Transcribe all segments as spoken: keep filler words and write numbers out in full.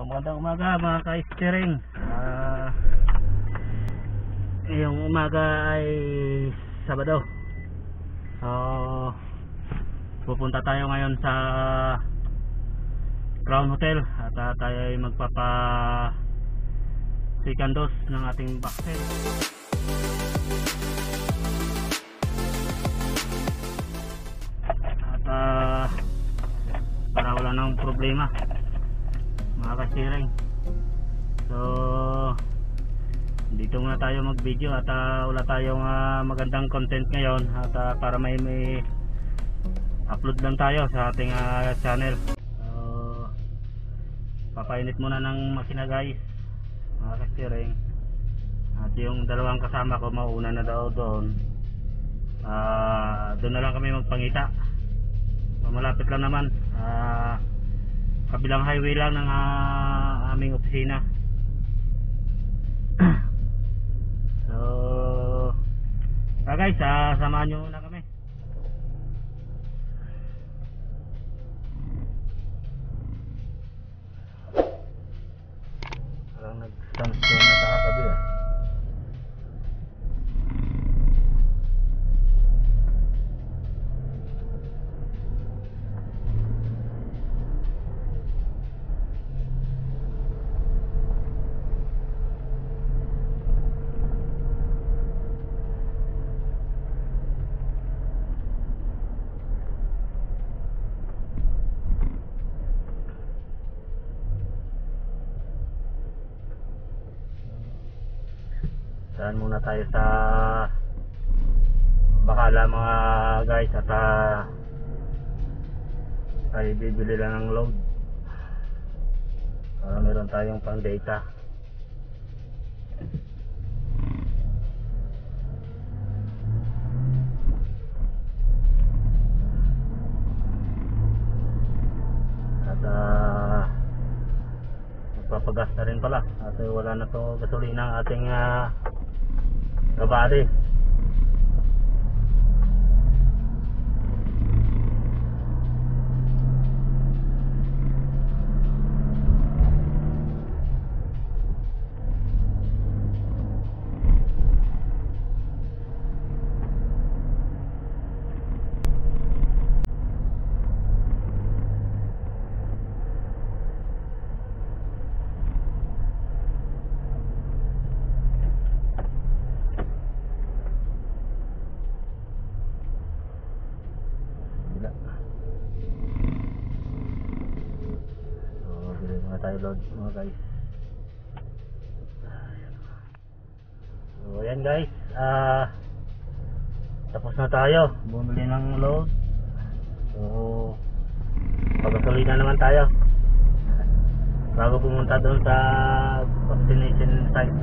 So, magandang umaga mga ka-steering. Uh, ngayong umaga ay Sabado. So, pupunta tayo ngayon sa Crown Hotel at uh, tayo ay magpapa second dose ng ating vaccine. At uh, para wala nang problema mga ka-steering. So dito muna tayo mag video at uh, wala tayong uh, magandang content ngayon at uh, para may may upload lang tayo sa ating uh, channel. So papainit muna ng makina guys mga ka-steering. At yung dalawang kasama ko mauuna na daw doon. Uh, doon na lang kami magpangita. So, malapit lang naman. Uh, kabilang highway lang ng uh, aming opisina. So ah guys, uh, samahan nyo na kami. Parang nag-sandstorm na sa katabi ah. Saan muna tayo sa Bakala mga guys at uh, ay bibili lang ng load para meron tayong pang data. At uh, magpapagas na rin pala at uh, wala na to gasolina ang ating uh, kabady. Tayo load mga guys. So ayan guys, uh, tapos na tayo bumili ng load. So pagkasolina naman tayo bago pumunta doon sa vaccination site.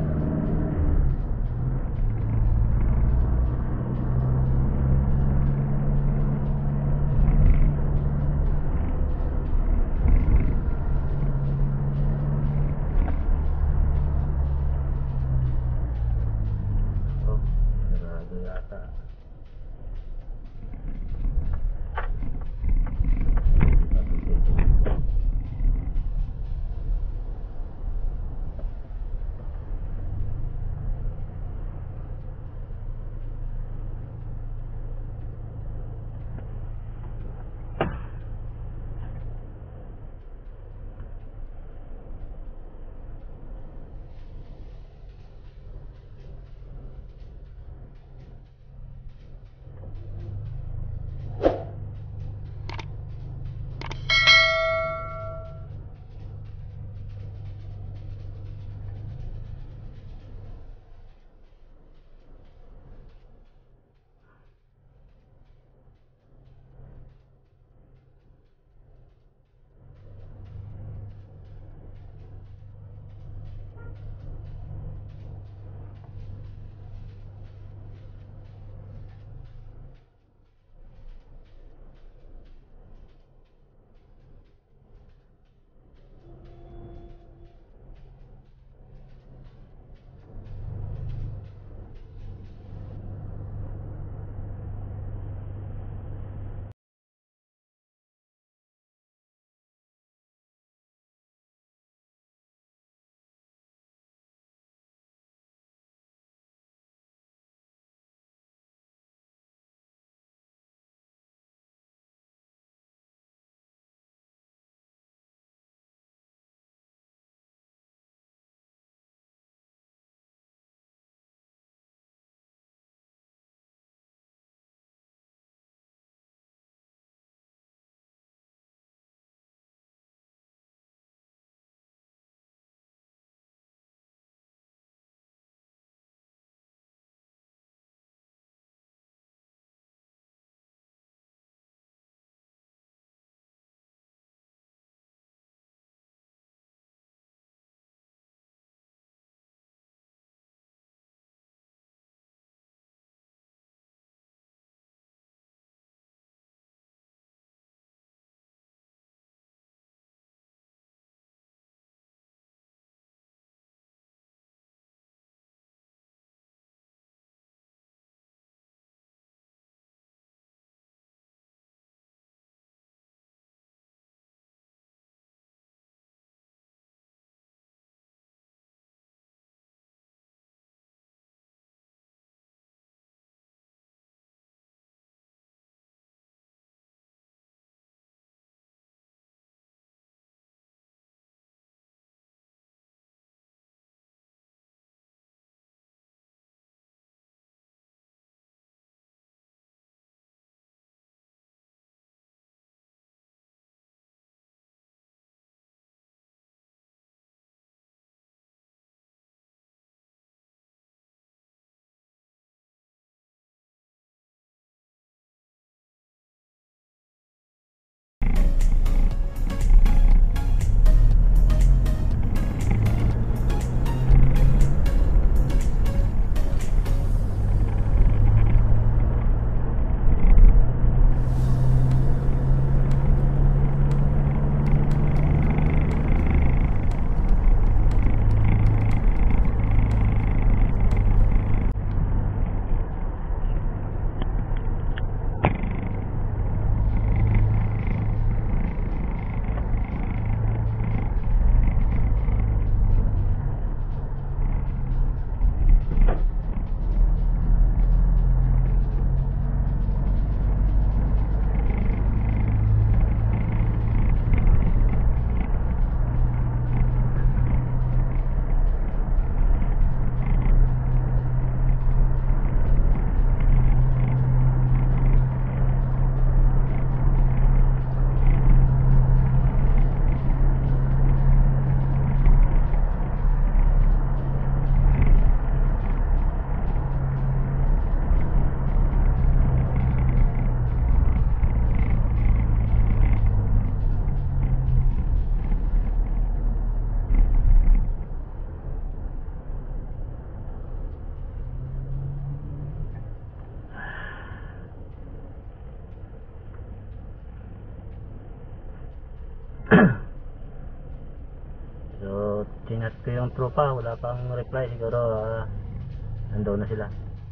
Ito yung tropa, wala pang reply. Siguro uh, nandoon na sila.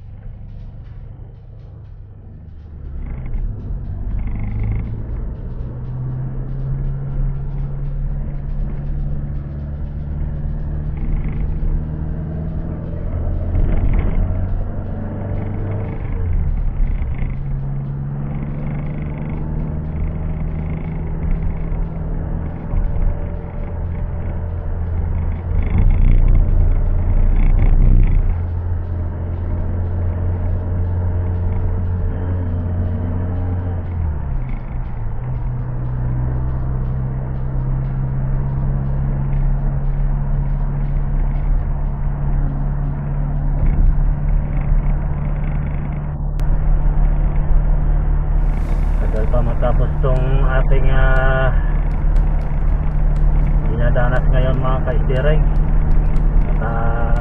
Pa matapos tong ating uh, dinadanas ngayon mga ka-steering at uh,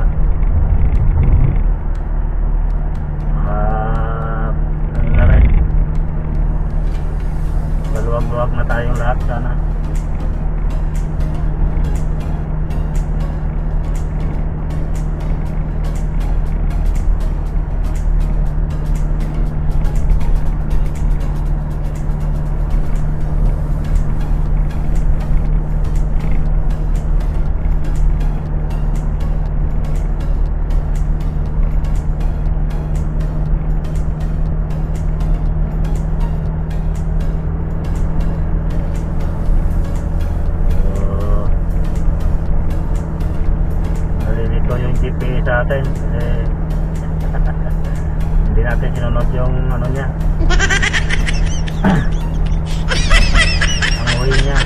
uh, ano na rin, maluwag-luwag na tayong lahat sana. Sa atin eh, hindi natin sinunod yung ano niya ang uwi niya.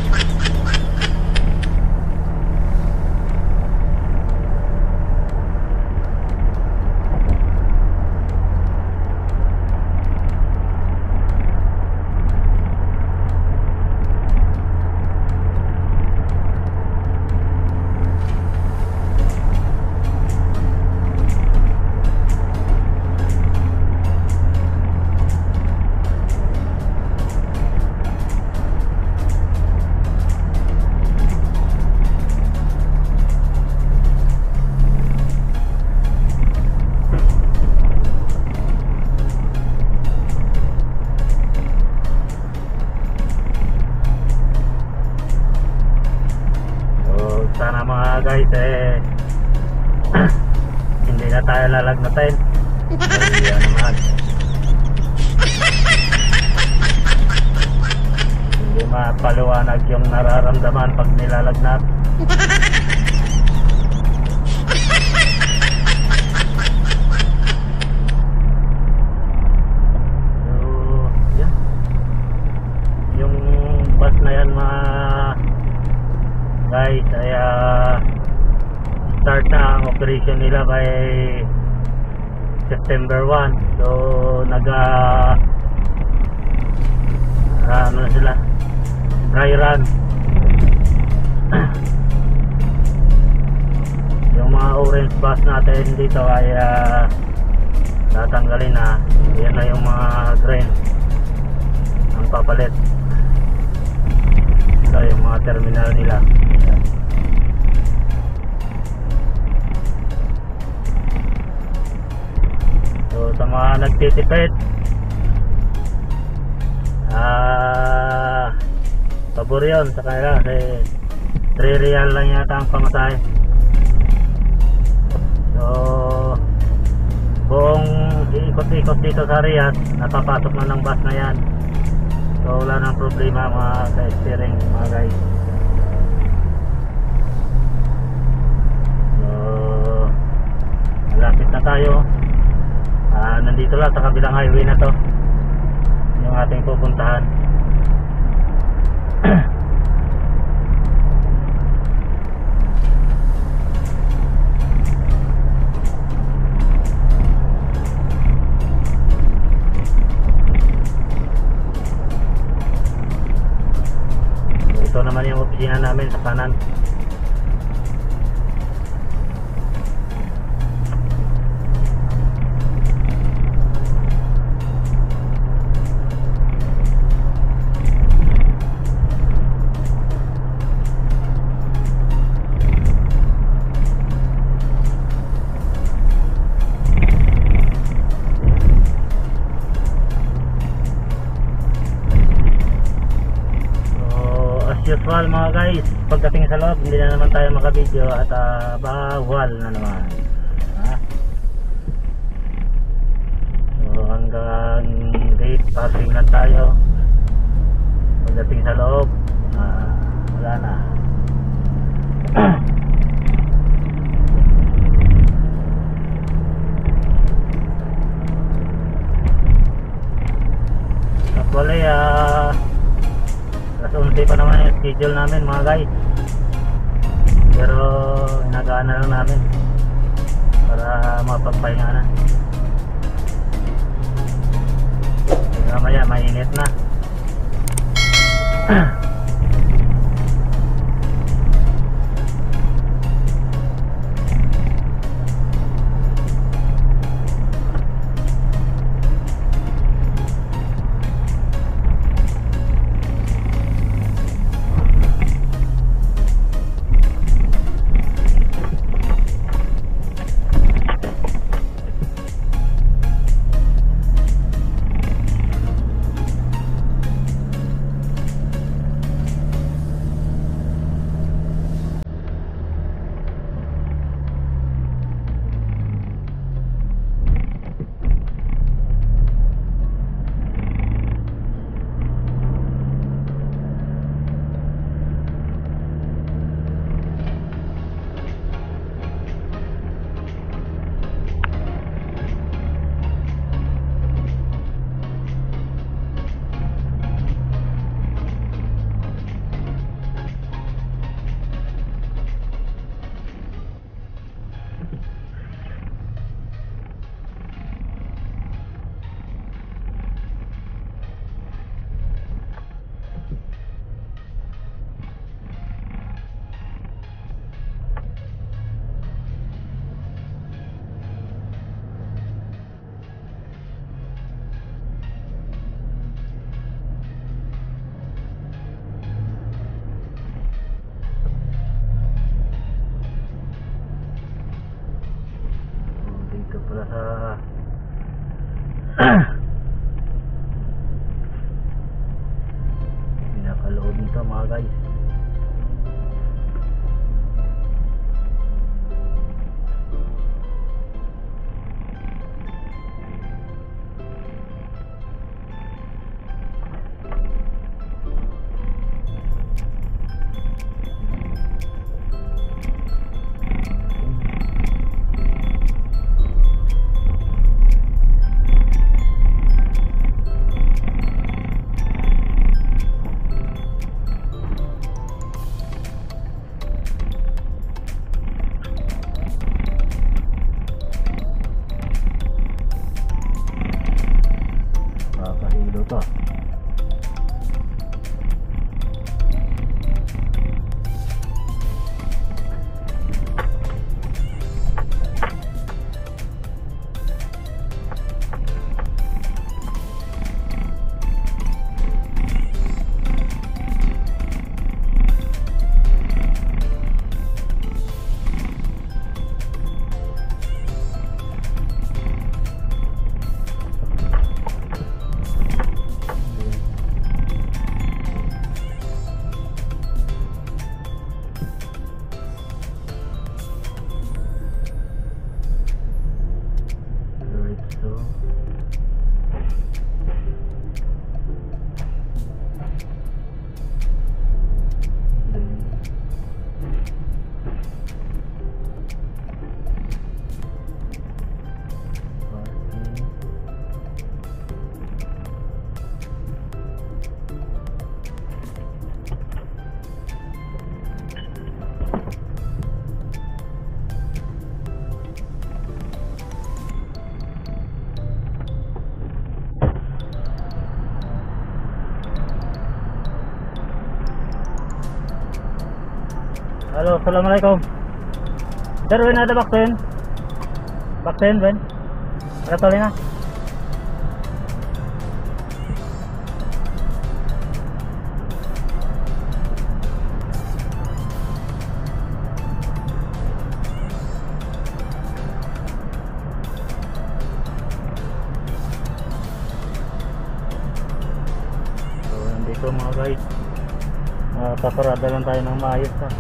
Sana mga guys eh hindi na tayo lalagnatin. Ay ano naman, hindi mapaliwanag yung nararamdaman pag nilalagnat. So yeah, yung bus na yan mga guys ay uh, start na ang operation nila by September first. So naga uh, ano na sila, dry run. Yung mga orange bus natin dito ay uh, tatanggalin na. Yan na yung mga green ang papalit. Ito yung mga terminal nila. So sa mga nagtitipid, ah, pabor yun sa kanila kasi three real lang yata ang pamasahe. So buong iikot-ikot dito sa Riyadh napapasok na ng bus na yan. So wala nang problema mga ka-steering mga guys. So malapit na tayo. Uh, nandito lang sa kabilang highway na to yung ating pupuntahan. Ito naman yung opisina namin sa kanan. mga guys, pagdating sa loob hindi na naman tayo makabideo at uh, bawal na naman. Ha? So hanggang gate passing lang tayo. Pagdating sa loob uh, wala na. Actually ah uh, alas onse pa naman yung schedule namin mga guys, pero inagaan na lang namin para mapagpahinga na. Kaya mamaya mainit na. Pala sa pinakaloob nito mga guys. Halo, assalamualaikum. Sir, when ada vaksin? Vaksin, when? Ada tolnya? So, nandito mga guys. Uh, Magpaparada lang tayo ng maayos ha.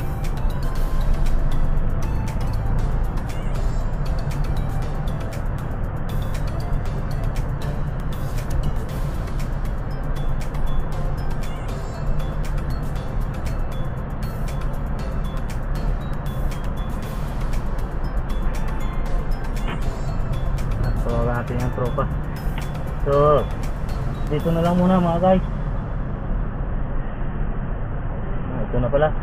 Tawagan natin yung tropa. So dito na lang muna mga guys. Ah, ito na pala.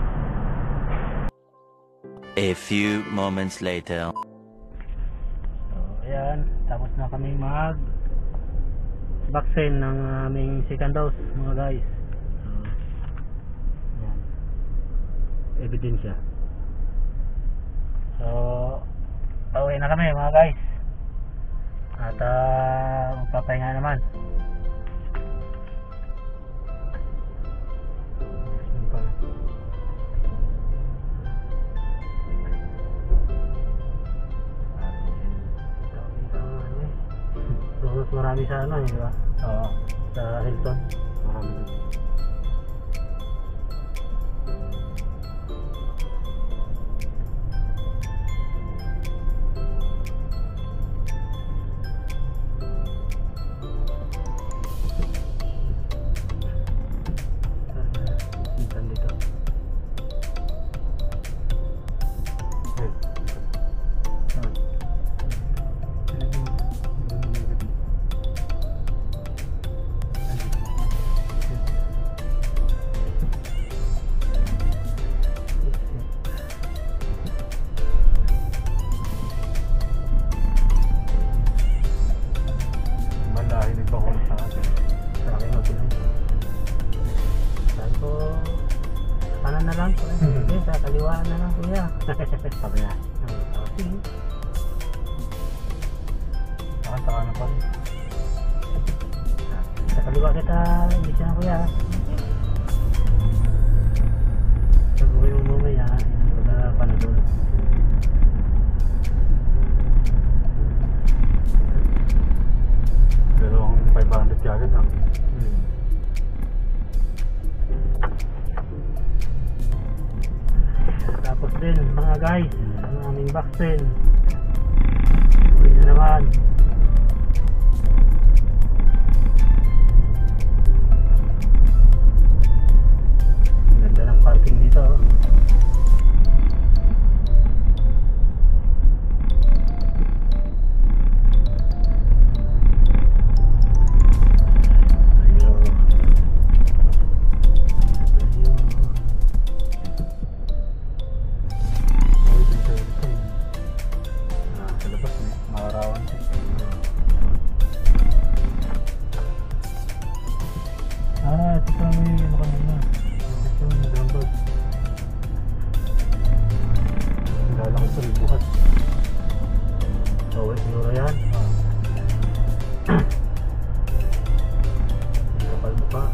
A few moments later. So ayan, tapos na kami mag vaccine ng aming second dose mga guys. So ayan, ebidensya. So pauwi na kami mga guys. At uh, magpapahinga naman. So marami sa ano eh, di ba? Oo, sa Hilton. Marami din. Na lang po eh. Sa kaliwaan na lang kuya. Sabi na. Okay. Saka-saka na pa. Sa kaliwa kita, hindi siya na kuya. Sabi ko yung mamaya, wala pa na doon. Dalawang five hundred yagad lang. Hmm. Tapos din mga guys, ang aming vaccine. Uwi na naman. Ganda ng parking dito. Ah, ito kami ano kanina. Ito yung nagambag. Lalaki pa rin bukas. So, siguro yan. Kapal mo pa.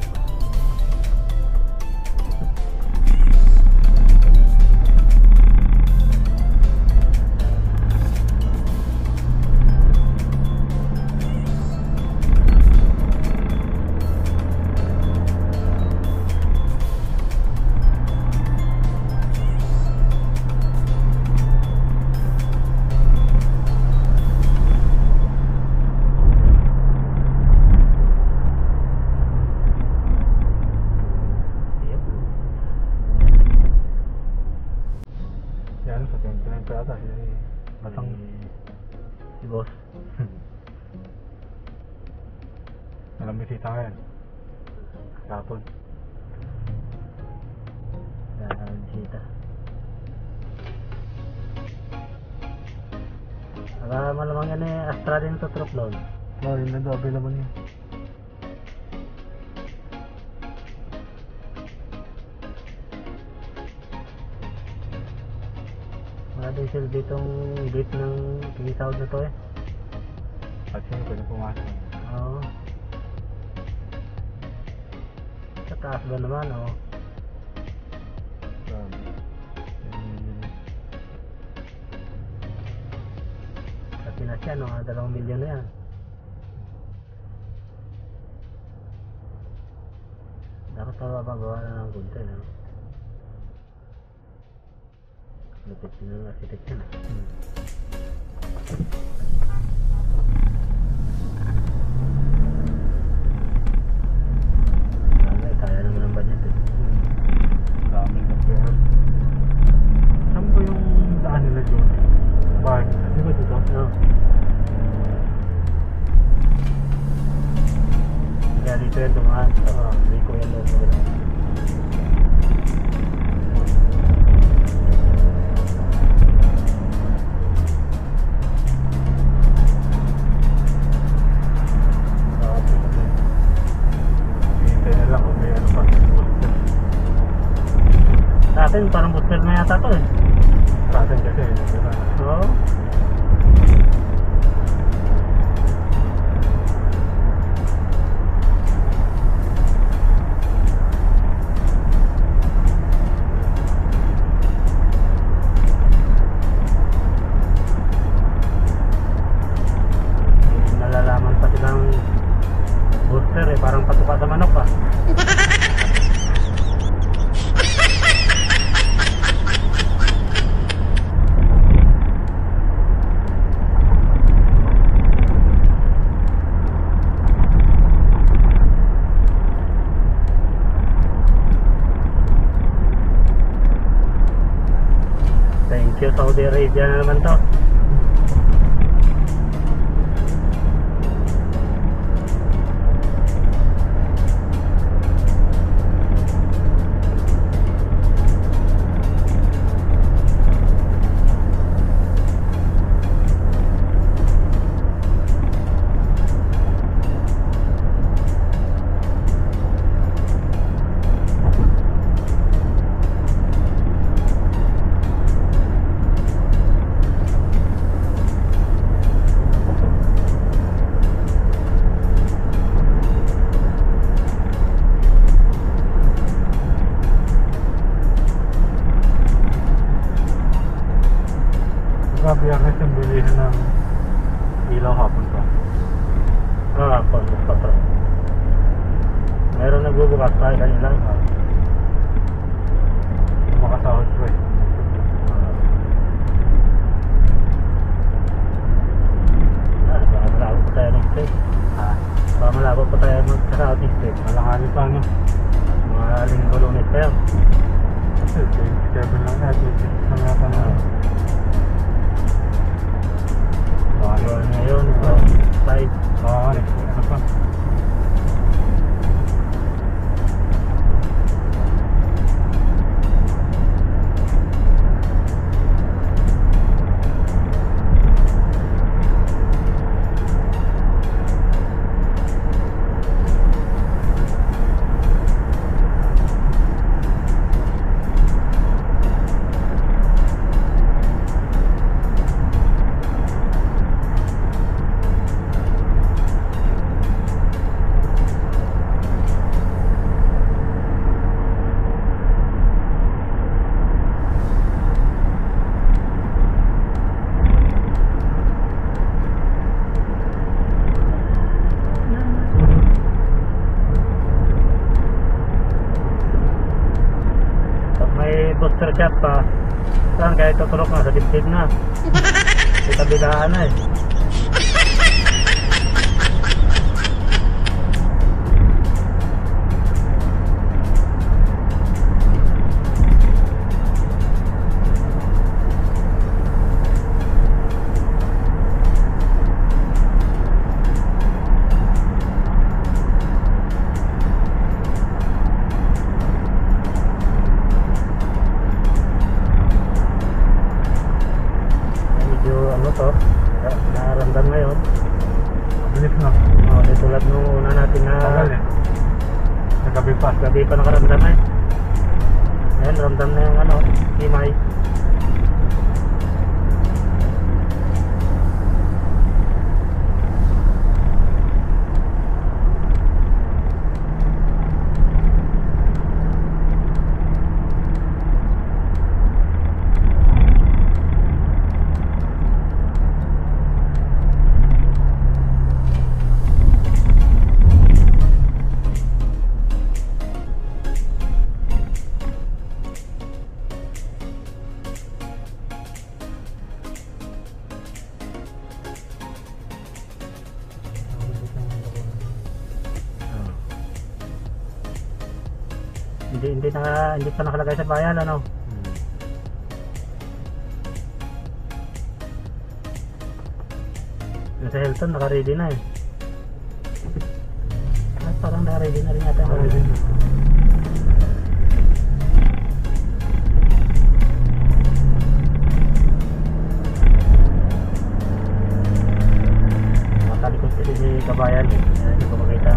Yan, sa tingin ko ata si Batang si boss. Walang bisita ngayon. Kapon. Walang bisita. Aga malamang yan eh, Astra din sa truck load. Oo, yun na doon, available yun. Wala din sila ditong gate ng Kinisawd na to eh. At sino pwede pumasok? Oo. Sa taas ba naman o? Oh. Sa Pinas yan o, oh, dalawang milyon na yan. Dapat Mapapagawa na ng kunti, no? Lupit na ng architect yun, ah. Hmm. Wala, eh, kaya naman ang budget, eh. Maraming kapero. Saan ba yung daan nila dyan? Bakit? Di ba dito? No. Kaya dito yan dumaan. Oo, hindi ko yan doon. Hintay na lang kung may ano pa. Sa atin, parang booster na yata to, eh. Sa atin kasi, di ba? Oo. Nalalaman pa silang booster, eh. Parang patuka sa manok, ah. Thank you, Saudi Arabia na naman to. Grabe ang yung bilihan ng ilaw hapon pa. Ah, pag pa pa. Meron nagbubukas tayo kanina lang. Ah. Makasahod ko eh. Ah, baka malabo pa tayo ng state. Ha? Baka malabo pa tayo magkasahod ng state. Malanganin pa ano? Mga linggo lunes tayo. Kasi twenty-seven lang na, twenty-six lang yata na. Yun ngayon, side. Oo, ano pa? Booster shop pa. Saan kahit tutulok na sa dibdib na. Sa kabilaan na eh. To naramdam ngayon Mabilis na. oh, di tulad nung una natin na Tagal eh. Nagabi pa. gabi pa nakaramdam eh ngayon ramdam na yung ano himay. hindi hindi na hindi pa nakalagay sa bayan ano. Hmm. Yung sa Hilton naka-ready na eh. At parang naka-ready na rin yata. Ready na. Matalikod kasi si kabayan eh. Kaya hindi ko makita.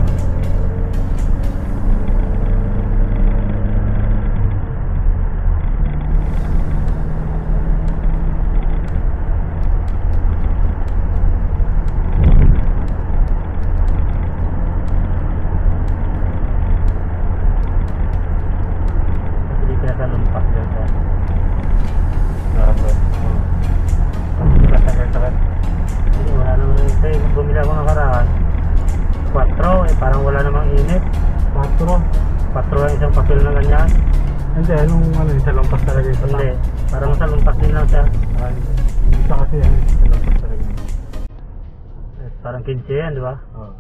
Hindi kaya sa lumpas dyan sa Dapat. Hindi ka sakit-sakit. Hindi, wala naman ito eh. Bumili ako ng karaan kwatro eh, parang wala namang init. Patro. Kwatro lang isang papel na ganyan. Hindi, anong ano yun, sa lampas talaga yung Hindi, parang sa lumpas din lang siya. Ay, hindi siya kasi yan, sa lampas talaga yun. Eh, parang kinse yan, di ba? Oo.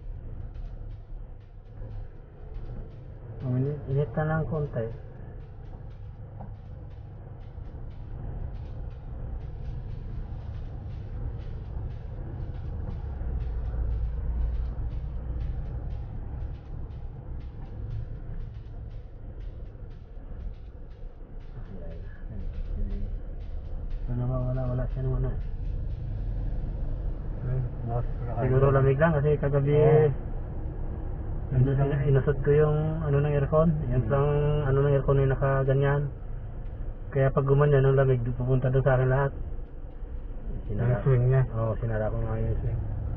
Oh, init, init na lang konti. Ano ba, wala, wala siya naman na. Ay, bukas pagkakain. Siguro lamig lang kasi kagabi Oo. inu- inu- inusot ko yung ano ng aircon. Yan Hmm. lang ano ng aircon yung nakaganyan. Kaya pag gumanyan ng lamig, pupunta doon sa akin lahat. Yung swing niya. Oo, sinara ko nga yung swing.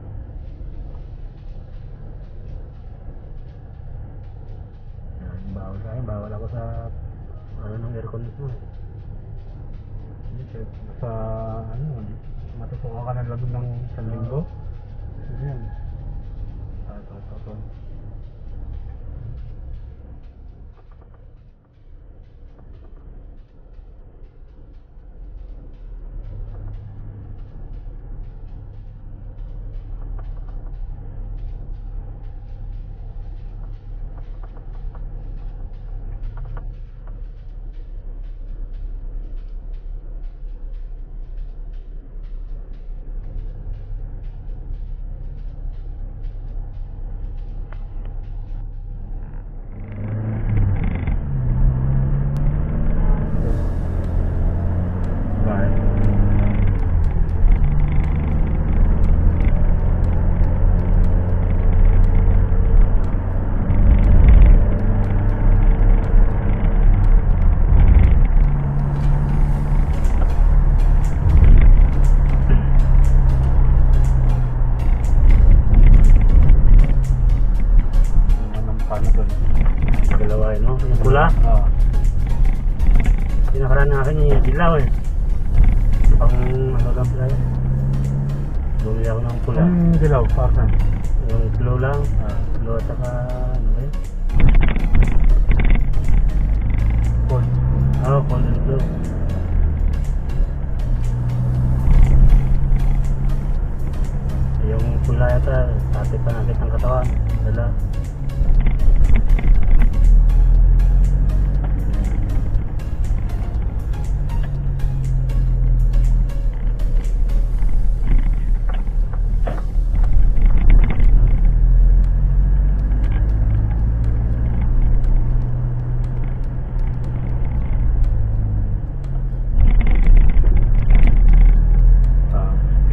Yan, bawal sa akin, bawal ako sa ano ng aircon mismo. Hindi, kahit sa ano, matutuwa ka ng labog ng isang linggo. Ayan. Ah, ito, ito, ito. Bye. Ano ng paano doon? Dalawa yun, no? Yung pula. Oo. Pinakaraan na akin yung dilaw eh. Pang ano lang pala yun. Bumili ako ng pula. Ang dilaw, parang. Yung blue lang. Ah. Blue at saka ano ba yun? Cold. Oo, oh, cold and blue. Yung pula yata, dati pa nakit ng katawan. Dala. Ah.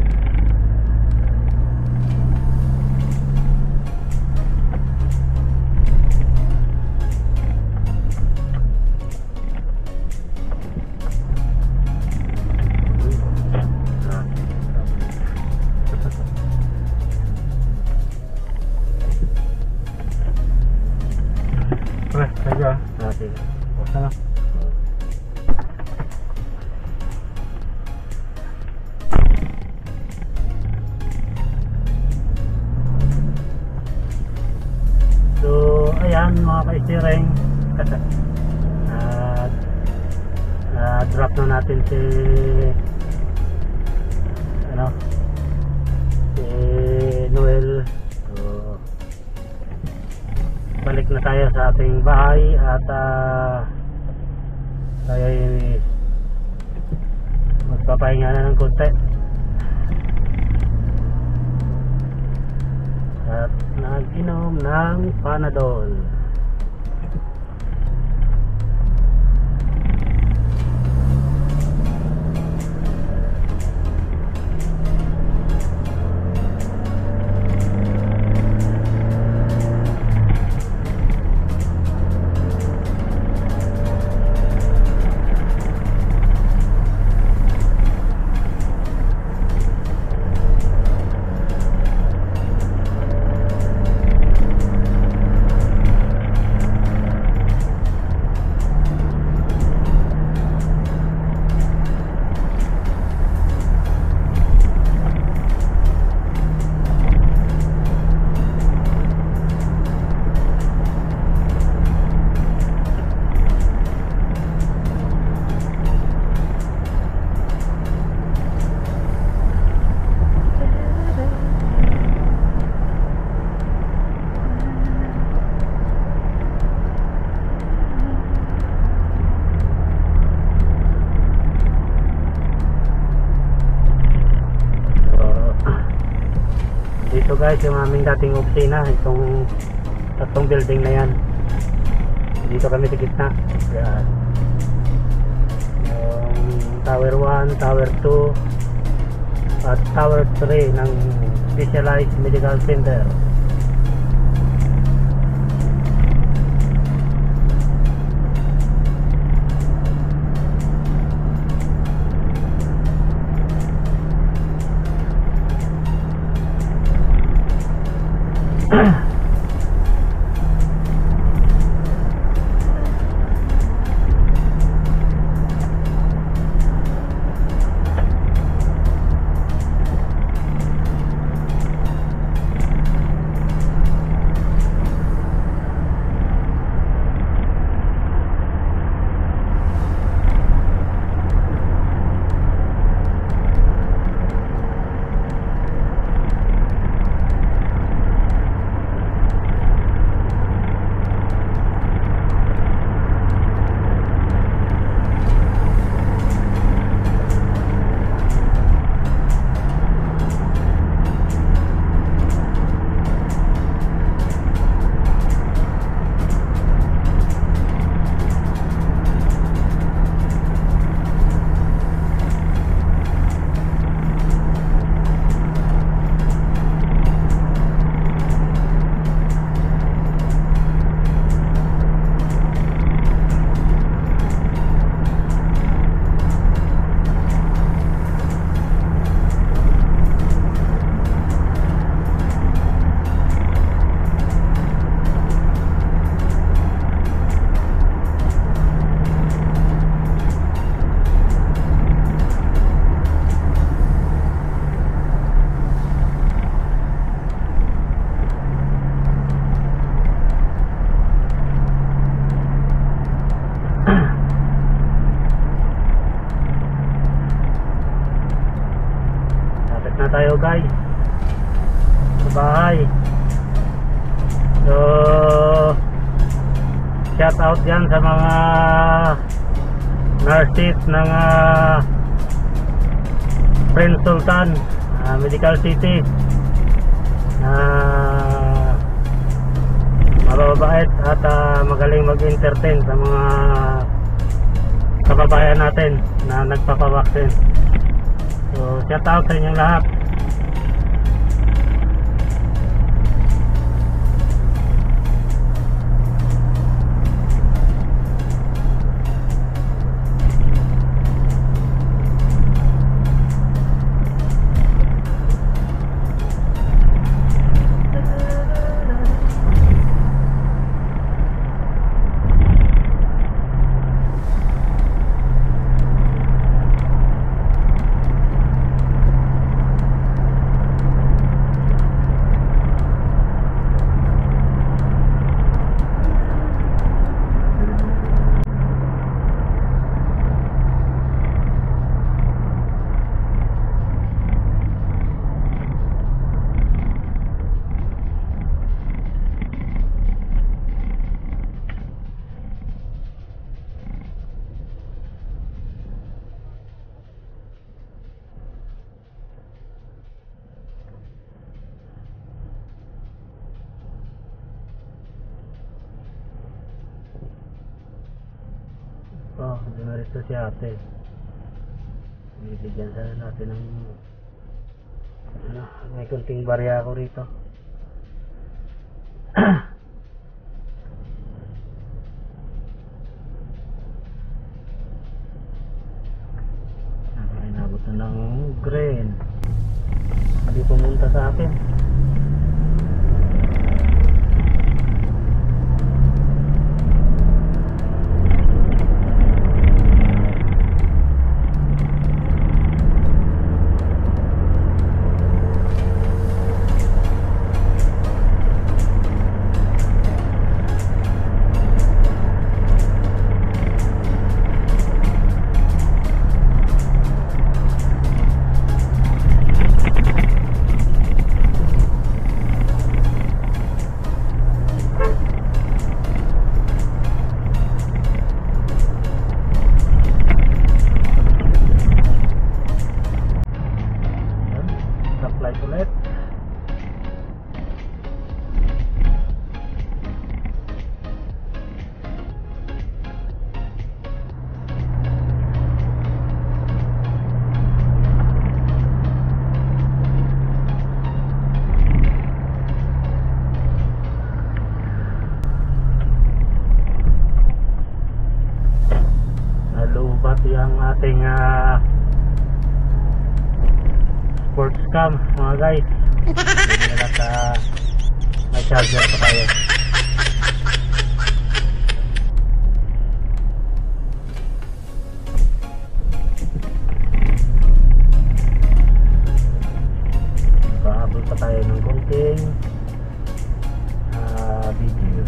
Ah. Pre, teka. Ah, sige. Basta na. So, ayan mga ka-steering. At uh, drop na natin si ano si Noel. So, balik na tayo sa ating bahay at uh, tayo ay magpapahinga na ng konti at nag-inom ng Panadol. Dito guys yung aming dating opisina, itong tatlong building na yan. Dito kami sa gitna. Yan. Yung Tower one, Tower two at Tower three ng Specialized Medical Center. Tayo guys sa bahay. So shout out yan sa mga nurses ng uh, Prince Sultan uh, Medical City na uh, mababait at uh, magaling mag-entertain sa mga kababayan natin na nagpapavaksin. So shout out sa inyong lahat. Hindi na rito si ate. Bibigyan sana natin ng ano, may kunting barya ako rito. Ay, nabot na ng green. Hindi pumunta sa akin. Supply ulit. Nalubat yung ating uh, sports cam mga guys. Hindi nila sa may charger pa tayo. Pahabol pa tayo ng konting uh, video.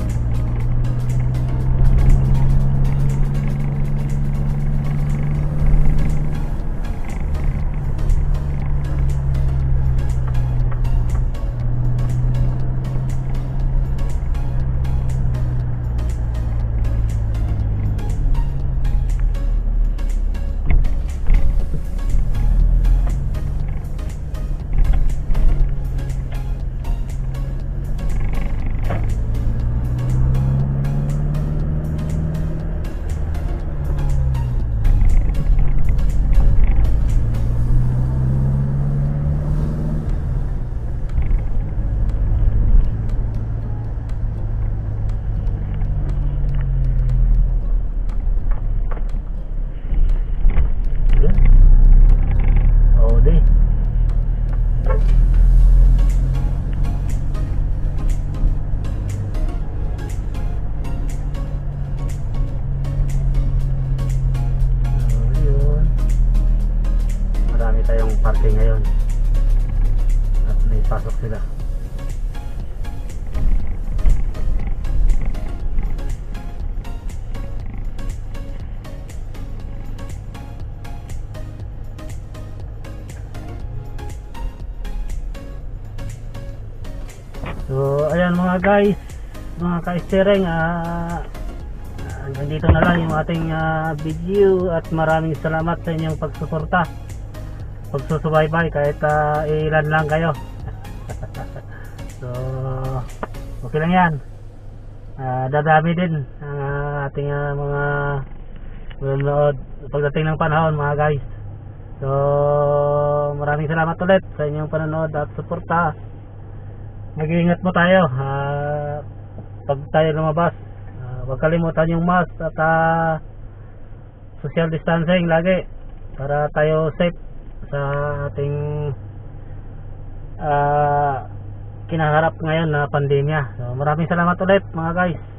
Tayong parking ngayon at may pasok sila. So ayan mga guys, mga ka-steering, uh, hanggang dito na lang yung ating uh, video at maraming salamat sa inyong pagsuporta, pagsusubaybay kahit uh, ilan lang kayo. So okay lang yan, uh, dadami din ang uh, ating uh, mga manonood pagdating ng panahon mga guys. So maraming salamat ulit sa inyong panonood at suporta. Mag-iingat mo tayo uh, pag tayo lumabas, uh, huwag kalimutan yung mask at uh, social distancing lagi para tayo safe sa ating uh, kinaharap ngayon na pandemya. So, maraming salamat ulit mga guys.